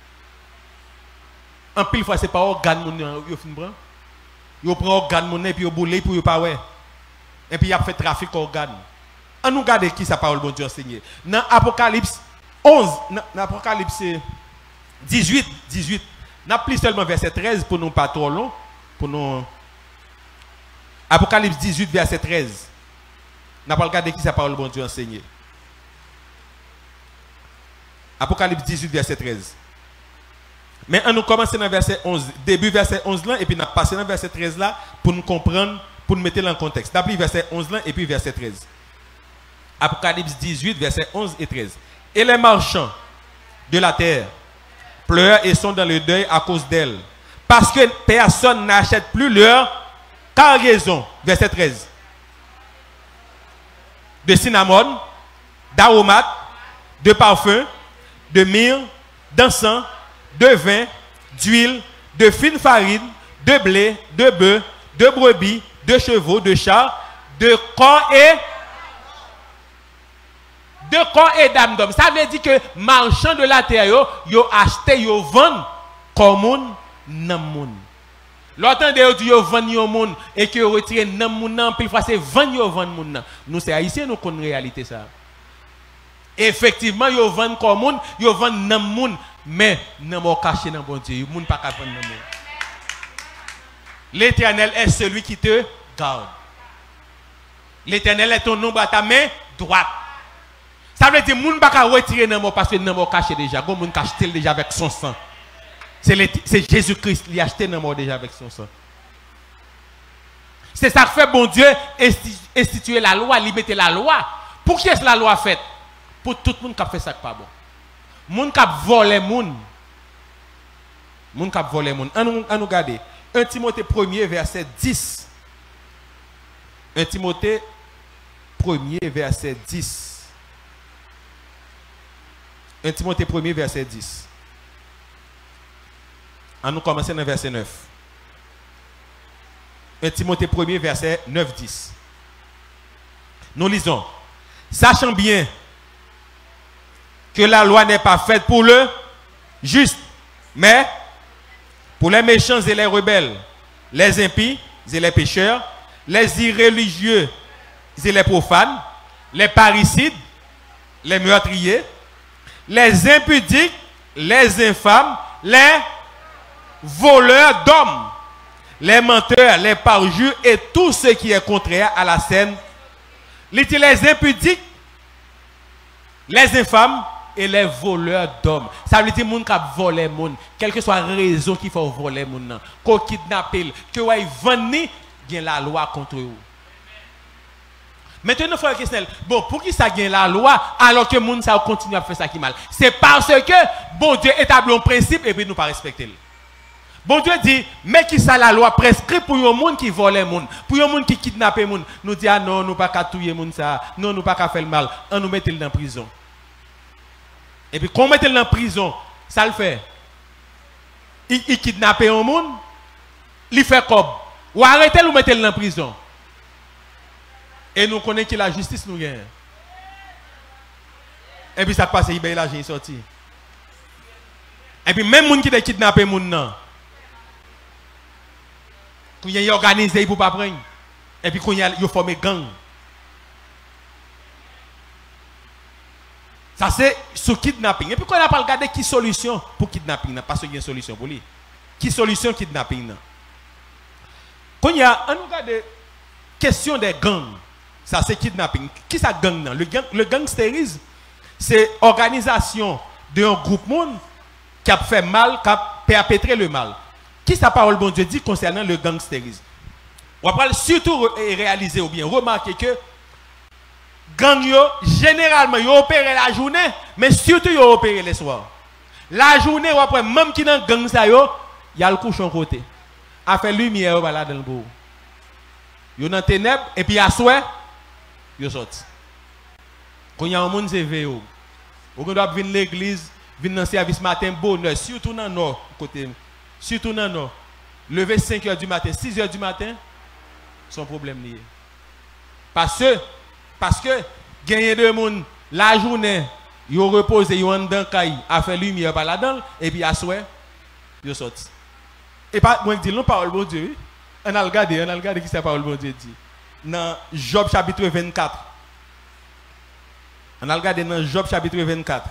En pile fois c'est pas organe moun yo fin prend. Yo prend organe moun et puis yo boulé pour yo pas ouais. Et puis il a fait trafic d'organes. On nous regarde qui sa parole bon Dieu enseigné. Dans Apocalypse onze, dans Apocalypse dix-huit, dix-huit, n'a plus seulement verset treize pour nous pas trop long, pour nous. Apocalypse dix-huit, verset treize. N'a pas regardé qui sa parole bon Dieu enseigné. Apocalypse dix-huit, verset treize. Mais on nous commence dans verset onze, début verset onze là, et puis on a passé dans verset treize là pour nous comprendre. Pour nous mettre dans le contexte. D'abord, verset onze là et puis verset treize. Apocalypse dix-huit, verset onze et treize. Et les marchands de la terre pleurent et sont dans le deuil à cause d'elle, parce que personne n'achète plus leur cargaison. Verset treize. De cinnamon, d'aromates, de parfum, de myrrhe, d'encens, de vin, d'huile, de fine farine, de blé, de bœuf, de brebis, de chevaux, de chars, de corps et de corps et d'âme d'homme. Ça veut dire que marchands de la terre, yo, yo acheté, yo vendent comme moun nan moun. L'autre de dit yo vend yo moun et que yo retire nan moun nan, puis fois c'est vend yo vend moun nan. Nous c'est haïtiens nous connaissons réalité ça. Effectivement yo vend comme moun, yo vend nan moun, mais nan mo caché nan bon Dieu, moun pas ka vend nan moun. L'Éternel est celui qui te garde. L'Éternel est ton ombre à ta main droite. Ça veut dire que moun pas ka retirer nan moun parce que nan moun caché déjà, gon moun caché déjà avec son sang. C'est Jésus-Christ qui a acheté nan moun déjà avec son sang. C'est ça que fait bon Dieu instituer la loi, limiter la loi. Pour qui est-ce la loi faite? Pour tout le monde qui a fait ça pas bon. Moun qui a volé moun. Moun qui a volé moun. On nous regarde. un Timothée premier verset dix. un Timothée premier verset dix. un Timothée premier verset dix. On nous commence dans verset neuf. un Timothée premier verset neuf dix. Nous lisons. Sachant bien que la loi n'est pas faite pour le juste, mais pour les méchants et les rebelles, les impies et les pécheurs, les irréligieux et les profanes, les parricides, les meurtriers, les impudiques, les infâmes, les voleurs d'hommes, les menteurs, les parjures et tout ce qui est contraire à la saine. Les impudiques, les infâmes et les voleurs d'hommes. Ça veut dire que les gens qui volent les gens, quelle que soit la raison qu'il faut voler les gens, qu'on kidnappe, que ils vendent, il y a la loi contre eux. Maintenant, il faut la question, bon, pour qui ça gagne la loi alors que les gens continuent à faire ça qui mal? C'est parce que bon Dieu établit un principe et puis nous ne pas respecter. Bon Dieu dit, mais qui ça la loi prescrit pour les gens qui volent les gens, pour les gens qui kidnappent les gens, nous dit, ah non, nous ne pouvons pas tuer les gens, non, nous ne pouvons pas faire le mal, on nous met dans la prison. Et puis, quand on met dans la prison, ça le fait. Il, il kidnappe un monde, il fait comme. Ou arrêtez le mettre dans la prison. Et nous connaissons que la justice nous gagne. Et puis, ça passe, il y a l'argent sorti. Et puis, même les gens qui ont kidnappé les gens, quand ils ont organisé pour ne pas prendre. Et puis, quand ils ont formé gang. Ça c'est sur kidnapping. Et puis qu'on n'a pas regardé qui solution pour kidnapping, parce qu'il y a une solution pour lui. Qui solution kidnapping? Quand il y a, on regarde question des gangs, ça c'est kidnapping. Qui ça gang? Le, gang, le gangstérisme, c'est organisation d'un groupe monde qui a fait mal, qui a perpétré le mal. Qui sa parole bon Dieu dit concernant le gangstérisme? On va surtout réaliser ou bien remarquer que gang yo, généralement, yo opéré la journée, mais surtout yo opéré le soir. La journée, ou après, même qui dans gang ça yo, y a le couchon côté. A fait lumière là dans le bout. Yo dans ténèbres, et puis à soir, yo sorti. Quand y a un monde c'est veillé. Ou doit venir l'église, venir dans le service matin, bonheur, surtout dans le nord, côté. Surtout dans le nord. Lever cinq heures du matin, six heures du matin, son problème lié. Parce que Parce que gagner de monde la journée, ils reposent, ils ont dans caille, a fait lumière par là-dedans, et puis à soir, ils sortent. Et pas moi dis non parole bon Dieu. On a regardé, on a regardé qui c'est parole bon Dieu dit. Dans Job chapitre vingt-quatre. On a regardé dans Job chapitre vingt-quatre.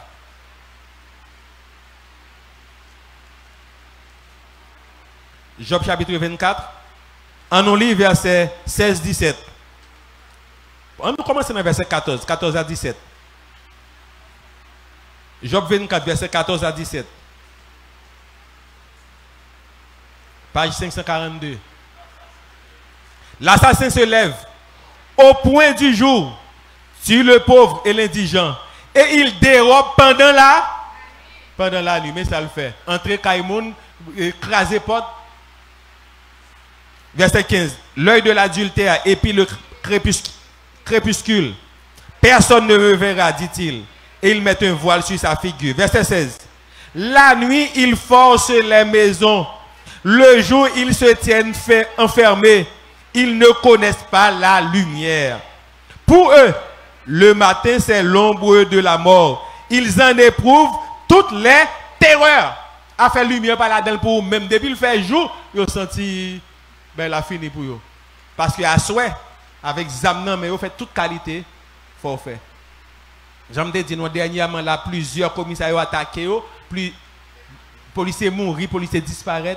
Job chapitre vingt-quatre. On lit verset seize dix-sept. On nous commence dans verset quatorze, quatorze à dix-sept. Job vingt-quatre, verset quatorze à dix-sept. Page cinq cent quarante-deux. L'assassin se lève au point du jour, tue le pauvre et l'indigent, et il dérobe pendant la, pendant la nuit. Mais ça le fait. Entrer Kaimoun, écraser porte, Verset quinze. L'œil de l'adultère épie le crépuscule. Personne ne me verra, dit-il. Et il met un voile sur sa figure. Verset seize. La nuit, ils forcent les maisons. Le jour, ils se tiennent enfermés. Ils ne connaissent pas la lumière. Pour eux, le matin, c'est l'ombre de la mort. Ils en éprouvent toutes les terreurs. A fait lumière par là-dedans pour eux. Même depuis le fait jour, ils ont senti ben, la fini pour eux. Parce qu'à souhait, avec Zamnan, mais ils ont fait toute qualité, il faut faire. J'aime dire, nous, dernièrement, là, plusieurs commissaires ont attaqué, plus policiers mourent, policiers disparaissent.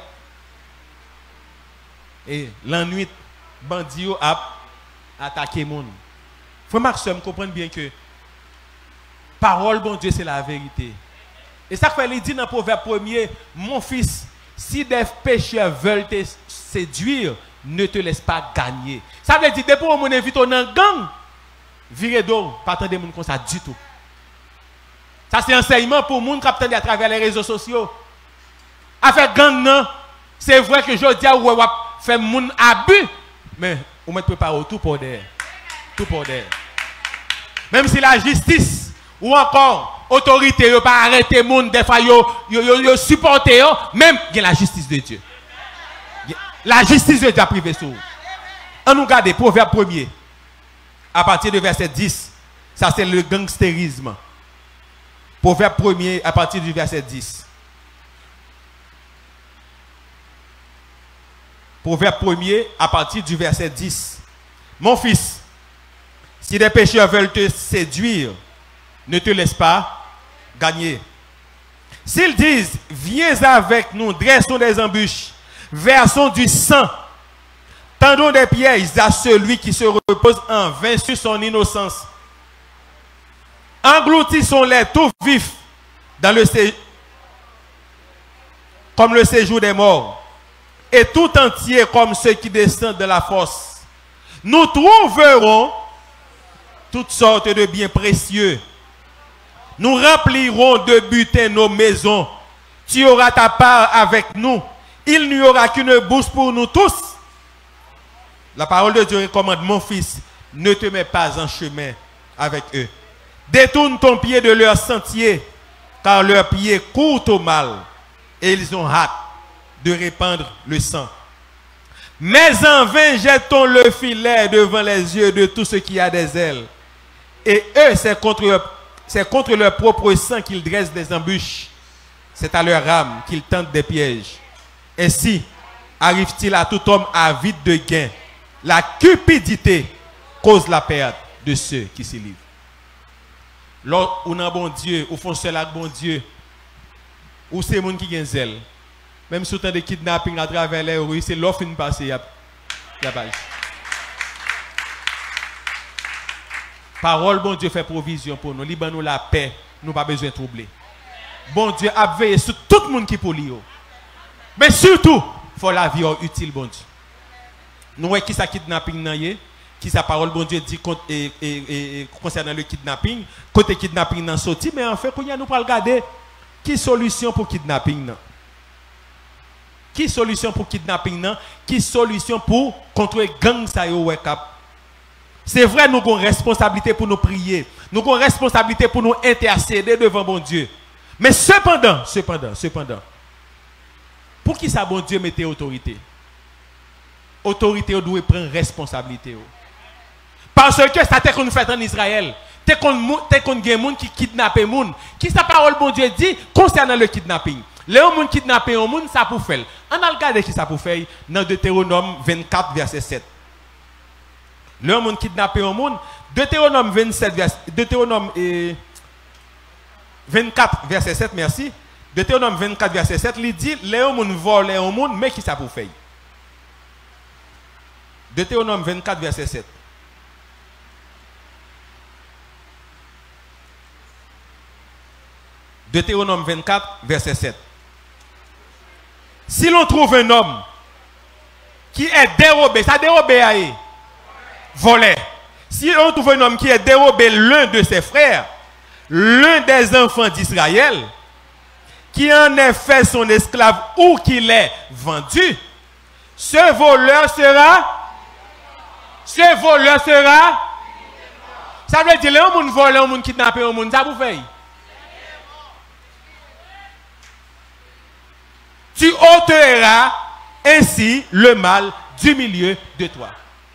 Et l'ennui, bandits ont attaqué les gens. Frère Maxime, comprendre bien que parole, bon Dieu, c'est la vérité. Et ça fait, il dit dans le proverbe premier, mon fils, si des pécheurs veulent te séduire, ne te laisse pas gagner. Ça veut dire, depuis qu'on invite dans un gang, virez d'eau, pas attendre des gens comme ça du tout. Ça, c'est un enseignement pour les gens qui attendent à travers les réseaux sociaux. Avec gang, non, c'est vrai que je dis, ouais, ouais, fait mon abus, mais on ne peut pas tout pour derrière. Tout pour derrière. Même si la justice ou encore autorité n'a pas arrêté les gens, des fois, ils supportent, même il y a la justice de Dieu. La justice de Dieu a privé sur vous. On nous regarde, Proverbe premier, à partir du verset dix, ça c'est le gangstérisme. Proverbe premier, à partir du verset dix. Proverbe premier, à partir du verset dix. Mon fils, si des pécheurs veulent te séduire, ne te laisse pas gagner. S'ils disent, viens avec nous, dressons des embûches, versons du sang, tendons des pièges à celui qui se repose en vain sur son innocence. Engloutissons-les tout vifs dans le sé... comme le séjour des morts, et tout entier comme ceux qui descendent de la fosse. Nous trouverons toutes sortes de biens précieux. Nous remplirons de butin nos maisons. Tu auras ta part avec nous. Il n'y aura qu'une bourse pour nous tous. La parole de Dieu recommande, mon fils, ne te mets pas en chemin avec eux. Détourne ton pied de leur sentier, car leur pied court au mal, et ils ont hâte de répandre le sang. Mais en vain jetons le filet devant les yeux de tout ce qui a des ailes. Et eux, c'est contre, c'est contre leur propre sang qu'ils dressent des embûches. C'est à leur âme qu'ils tentent des pièges. Ainsi arrive-t-il à tout homme avide de gain. La cupidité cause la perte de ceux qui s'y livrent. Lorsque on a bon Dieu, ou font cela avec bon Dieu, ou c'est les gens qui ont zèle. Même si on a des kidnappings à travers les rues, c'est l'offre une passée, il y a, y a pas. Parole, bon Dieu fait provision pour nous. Liban nous la paix, nous pas besoin de troubler. Bon Dieu a veillé sur tout le monde qui est pour lui. Mais surtout, il faut la vie utile, bon Dieu. Nous voyons qui ça kidnapping, qui sa parole, bon Dieu dit et, et, et, concernant le kidnapping, côté kidnapping dans sorti, mais en fait, nous allons regarder qui solution pour kidnapping. Qui solution pour kidnapping non? Qui solution pour contrôler gang ça yo wake up? C'est vrai, nous avons une responsabilité pour nous prier. Nous avons une responsabilité pour nous intercéder devant bon Dieu. Mais cependant, cependant, cependant, pour qui ça bon Dieu mette autorité? Autorité doit prendre responsabilité. Parce que ça t'est qu'on fait en Israël. T'es qu'on gen moun qui kidnappe moun. Qui sa parole bon Dieu dit concernant le kidnapping? Les gens qui kidnappent un monde, ça pour faire. On a regardé qui ça pour faire dans Deutéronome vingt-quatre, verset sept. Les gens qui kidnappent un monde, Deutéronome vingt-sept, verset, Deutéronome eh, vingt-quatre, verset sept, merci. Deutéronome vingt-quatre, verset sept, il dit les gens volent un monde, mais qui ça pour faire? Deutéronome vingt-quatre, verset sept. Deutéronome vingt-quatre, verset sept. Si l'on trouve un homme qui est dérobé, ça dérobé à y, volé. Si on trouve un homme qui est dérobé l'un de ses frères, l'un des enfants d'Israël, qui en est fait son esclave ou qu'il est vendu, Ce voleur sera. Ce voleur sera. Ça veut dire, un monde volé, un monde kidnappé, un monde, ça vous fait. Tu ôteras ainsi le mal du milieu de toi.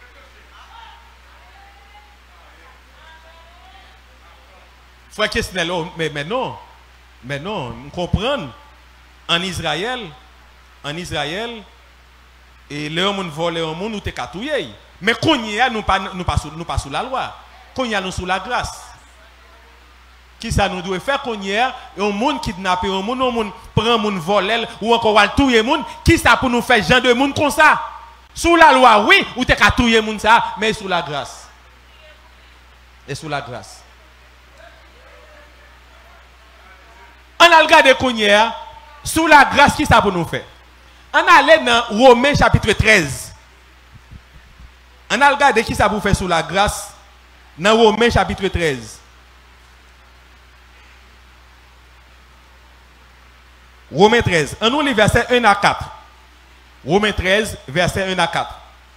Frère Kesnel, mais, mais non, mais non, on comprend. En Israël, en Israël, et les gens volent, les gens nous te catouillés. Mais qu'on y a, nous pas nous pas nous pas sous la loi. Qu'on y a nous sous la grâce. Qui ça nous doit faire qu'on y a, un monde kidnappé, un monde, un monde prend monde volé ou encore va touyer monde, qui ça pour nous faire genre de monde comme ça? Sous la loi, oui, ou te catouiller monde ça, mais sous la grâce. Et sous la grâce. On a regardé qu'on y a, sous la grâce, qui ça pour nous faire? On a allé dans Romains chapitre treize. On a regardé qui ça pour faire sous la grâce dans Romains chapitre treize. Romains treize. On nous lit verset un à quatre. Romains treize, verset un à quatre.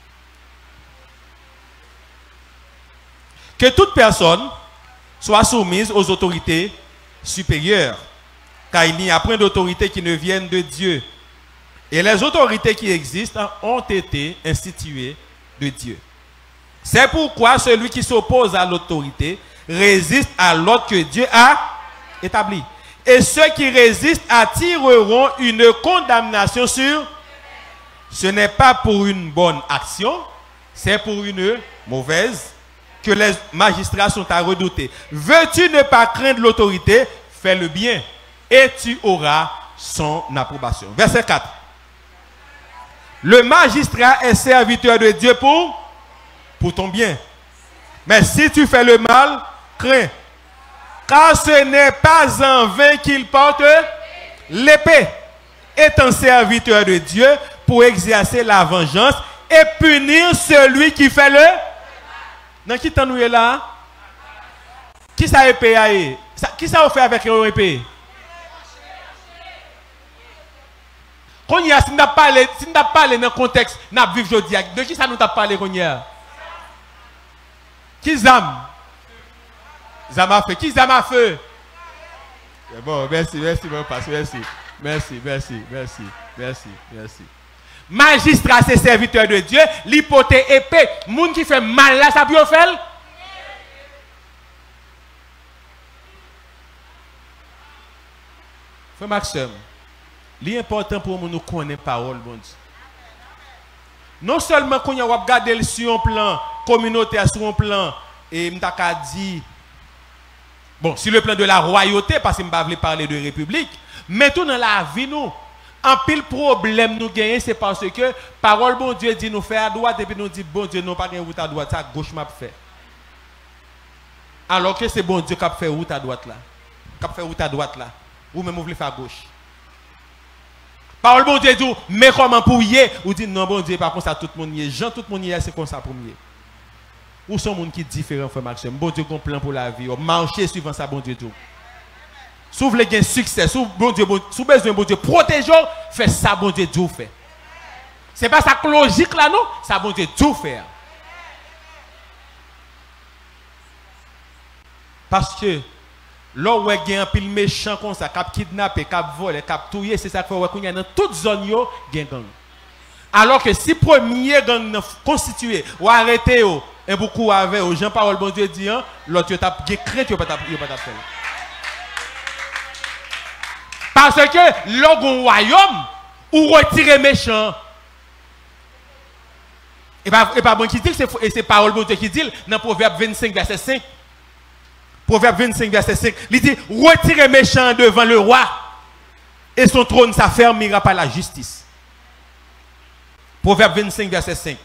Que toute personne soit soumise aux autorités supérieures, car il n'y a point d'autorité qui ne vienne de Dieu. Et les autorités qui existent ont été instituées de Dieu. C'est pourquoi celui qui s'oppose à l'autorité résiste à l'ordre que Dieu a établi. Et ceux qui résistent attireront une condamnation sur. Ce n'est pas pour une bonne action, c'est pour une mauvaise que les magistrats sont à redouter. Veux-tu ne pas craindre l'autorité, fais le bien et tu auras son approbation. Verset quatre. Le magistrat est serviteur de Dieu pour, pour ton bien. Mais si tu fais le mal, crains. Car ce n'est pas en vain qu'il porte l'épée, étant serviteur de Dieu pour exercer la vengeance et punir celui qui fait le. Dans qui t'en est là? Qui ça épée? Qui ça fait avec l'épée? Quand il y a, si nous n'avons pas parlé dans le contexte, nous avons vécu aujourd'hui. De qui ça nous a parlé quand il y a? Qui zam? Zam a fait. Qui zam a fait? Bon, merci, merci, mon pasteur, merci. Merci, merci, merci, merci, merci. Magistrat, c'est serviteur de Dieu. L'hypothèse épée. Moun qui fait mal là, ça peut faire? Frère Maxime. L'important pour nous, nous connaître la parole, bon Dieu. Non seulement qu'on a regardé sur un plan communautaire, sur un plan, et m'taka dit, bon, sur le plan de la royauté, parce que je ne vais pas parler de république, mais tout dans la vie, nous, en pile problème nous gagnons, c'est parce que parole, bon Dieu dit nous faire à droite, et puis nous dit, bon Dieu, nous pas gagner route à droite, ça à gauche m'a fait. Alors que c'est bon Dieu qui a fait route à droite là. Qui a fait route à droite là. Ou même vous voulez faire à gauche. Parole bon Dieu dit, mais comment pour y aller? Ou dit non, bon Dieu, par contre, ça tout le monde y est. Jean, tout le monde y est, c'est comme ça pour y aller. Ou sont gens qui sont différents, frère Maxime? Bon Dieu, qu'on plan pour la vie. Marcher suivant ça, bon Dieu. Tout. Si vous voulez gagner succès, si vous bon Dieu, bon, si vous besoin, bon Dieu, protégez, faites ça, bon Dieu, Dieu fait. Ce n'est pas ça logique là, non? Ça, bon Dieu, Dieu fait. Parce que, là où il y a un pile méchant comme ça, qui kidnappé, qui volé, qui tué, c'est ça qu'il faut qu'il y a dans toute zone, il y a un gang. Alors que si le premier gang constitué, ou arrêté, et beaucoup avec, Jean-Paul bon Dieu dit, l'autre, il y a crainte, il n'y a pas de faire. Parce que le royaume, ou retirer méchant, et pas et pas bon qui dit, c'est parole bon Dieu qui dit, dans Proverbe vingt-cinq, verset cinq. Proverbe vingt-cinq, verset cinq. Il dit, retirez méchant devant le roi, et son trône s'affermira par la justice. Proverbe vingt-cinq, verset cinq.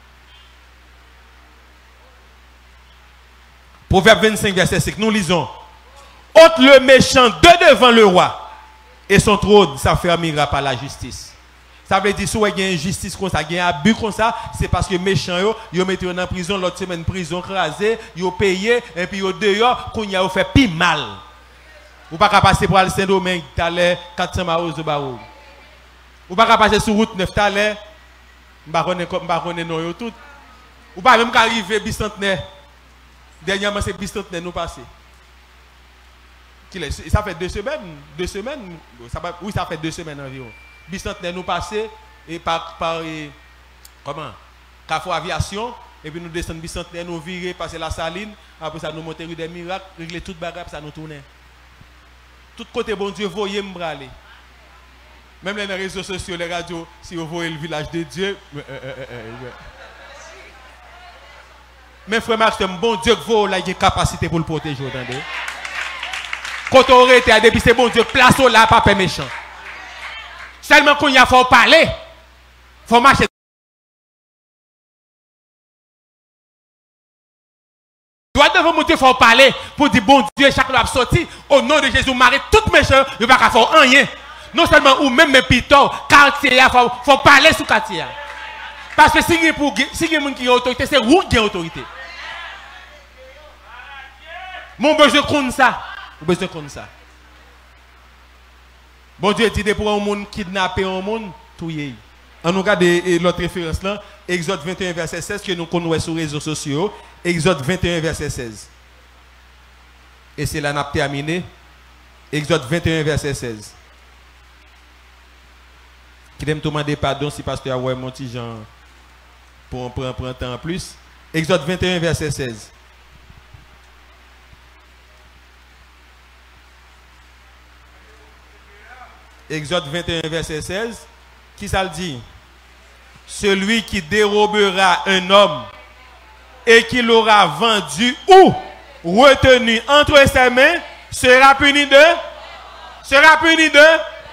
Proverbe vingt-cinq, verset cinq. Nous lisons. Ôte le méchant de devant le roi, et son trône s'affermira par la justice. Ça veut dire, si vous avez une justice comme ça, il y a un abus comme ça, c'est parce que les méchants, ils mettent en prison, l'autre semaine, prison crasée, ils payé, et puis ils dehors, qu'on y a fait plus mal. Vous ne pouvez pas passer pour le Saint-Domingue, tu as quatre cents maos de barreau. Vous ne pouvez pas passer sur route neuf, tu as Je ne connais pas tout. Ou pas même qu'arriver bicentenaire. Dernièrement, c'est bicentenaire nous passé. Ça fait deux semaines. Deux semaines. Ça, oui, ça fait deux semaines environ. Bicentenaire nous passé et par, par et, comment? Carrefour Aviation. Et puis nous descendons bicentenaire, nous virer, passer la saline. Après ça, nous monter rue des miracles, régler toute bagarre, ça nous tourner. Tout côté, bon Dieu, voyez me braler. Même les réseaux sociaux, les radios, si vous voyez le village de Dieu. Euh, euh, euh, euh, mais frère Max, bon Dieu que vous avez une capacité pour le protéger. Attendez. Quand on aurait été à depuis c'est bon Dieu, place là, pas méchant. Seulement quand il y a faut parler, il faut marcher. Doit devant mon Dieu, il faut parler pour dire bon Dieu, chaque fois sorti, au nom de Jésus, Marie, tout méchant, il ne va pas faire rien. Non seulement ou même mes pitons, quartier, il faut, faut parler sur quartier. Parce que si il y a quelqu'un qui a autorité, c'est vous qui avez autorité. Mon besoin de ça. Mon besoin de ça. Bon Dieu dit pour un monde kidnapper un monde, tout y est. On regarde l'autre référence là, Exode vingt et un verset seize que nous connaissons sur les réseaux sociaux. Exode vingt et un verset seize. Et c'est là qu'on a terminé. Exode vingt et un verset seize. Qui me demander pardon si pasteur a ouais mon petit Jean pour prendre un temps en plus. Exode vingt et un verset seize. Exode vingt et un verset seize. Qui ça le dit? Celui qui dérobera un homme et qui l'aura vendu ou retenu entre ses mains sera puni de sera puni de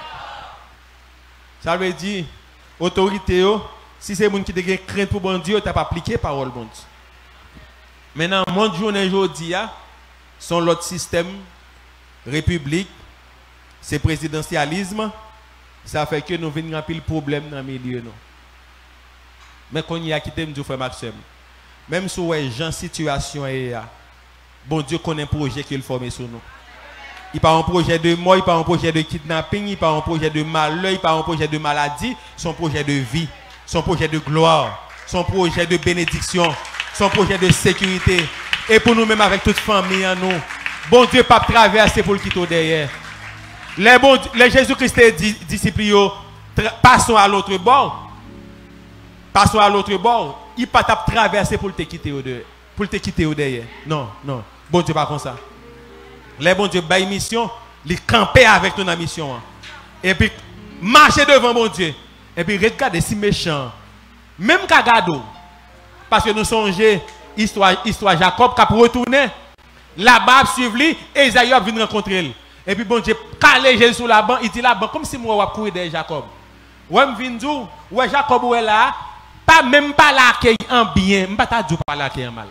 ça veut dire autorité si c'est monde qui te gagne crainte pour bon Dieu, tu n'as pas appliqué parole bon Dieu. Maintenant mon journée aujourd'hui son l'autre système république, c'est présidentialisme, ça fait que nous venons remplir le problème dans le milieu non. Mais quand il y a quitté me frère Maxime, même si ouais gens situation est bon Dieu connaît un projet qu'il forme sur nous. Il pas un projet de mort, il pas un projet de kidnapping, il pas un projet de malheur, il pas un projet de maladie, son projet de vie, son projet de gloire, son projet de bénédiction, son projet de sécurité. Et pour nous-mêmes avec toute famille en nous, bon Dieu pas traverser pour le quitter derrière. Les, bon, les Jésus-Christ dit disciples, passons à l'autre bord. Passons à l'autre bord. Il pas traverser pour te quitter au derrière. Pour te quitter au derrière. Non, non. Bon Dieu pas comme ça. Les bon Dieu bail mission, les camper avec ton mission. Et puis marcher devant bon Dieu. Et puis regarder si méchant. Même Kagado. Parce que nous songeons histoire histoire Jacob qui a retourné là-bas suivre lui et Isaïe a venu rencontrer lui. Et puis bon Dieu calé Jésus sur la banc, il dit là-bas comme si moi courir derrière Jacob. Ouais me vinn dou, ouais Jacob est là, pas même pas l'accueil en bien, pas ta dou pas l'accueil en mal.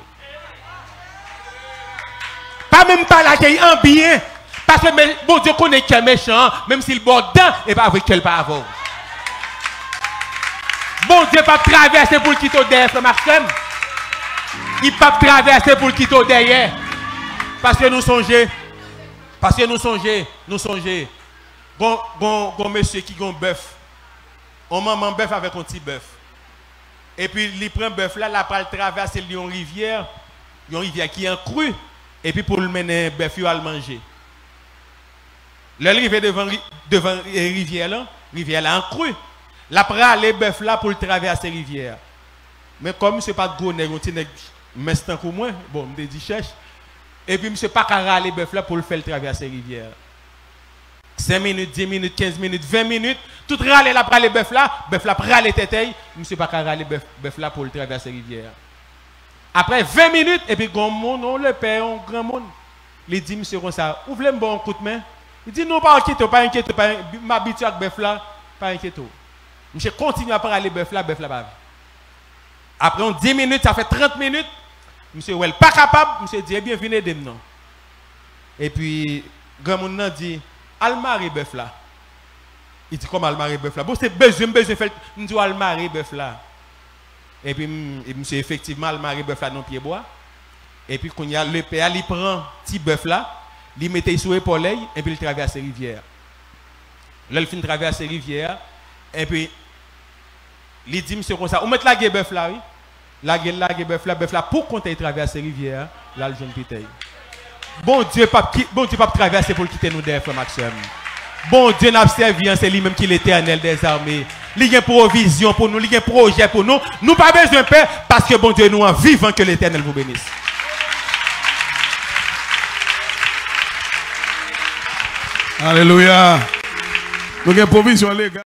Pas même pas l'accueil en bien. Parce que bon Dieu connaît qu'il est méchant, même s'il bord dedans, et pas avec quel pas avant. Bon Dieu pas traverser pour le quitter derrière, frère Maxime. Il pas traverser pour le quitter derrière. Parce que nous songeons, parce que nous songeons, nous songeons. Bon, bon, bon monsieur qui a un bœuf. On maman bœuf avec un petit bœuf. Et puis il prend bœuf là, là, il traverser une rivière, une rivière qui est en crue. Et puis pour le mener, bœuf, il va le manger. Le rivière devant devant rivière là, rivière là en crue. La prend les bœufs là pour le traverser rivière. Mais comme c'est pas de gros nèg, on tient mestan pour moi, bon, me dit cherche. Et puis monsieur pas qu'à les bœufs là pour le faire traverser rivière. cinq minutes, dix minutes, quinze minutes, vingt minutes, tout râler là pour les bœufs là, bœuf là pour les téteilles, monsieur pas qu'à les bœufs là pour le traverser rivière. Après vingt minutes, et puis, grand monde, on le père, on grand monde. Il dit, monsieur, comme ça, ouvrez un bon coup de main. Il dit, non, pas inquiété, pas inquiété, pas m'habitue avec bœuf là, pas inquiété. Monsieur continue à parler bœuf là, bœuf là, bas. Après on dix minutes, ça fait trente minutes. Monsieur, well, pas capable, monsieur dit, eh bien, venez de non. Et puis, grand monde dit, almaré bœuf là. Il dit, comme almaré bœuf là. Bon, c'est besoin, besoin, fait, nous dit, almaré bœuf là. Et puis, monsieur, effectivement, le mari bœuf là dans le pied bois. Et puis, quand il y a le père, il prend petit bœuf là, il mettait sur l'épaule et puis il traverse la rivière. Là, il finit de traverser la rivière. Et puis, Il dit monsieur comme ça, on met la gueule bœuf là oui. La gueule la gueule bœuf là bœuf là pour qu'on ait traversé rivière, là le jeune Peter. Bon Dieu pas bon Dieu pas traverser pour quitter nous derrière frère Maxime. Bon Dieu n'a servi, c'est lui-même qui est l'Éternel des armées. Il y a une provision pour nous, il y a un projet pour nous. Nous pas besoin de paix parce que bon Dieu nous en vivant que l'Éternel vous bénisse. Alléluia. Nous avons une provision, les gars.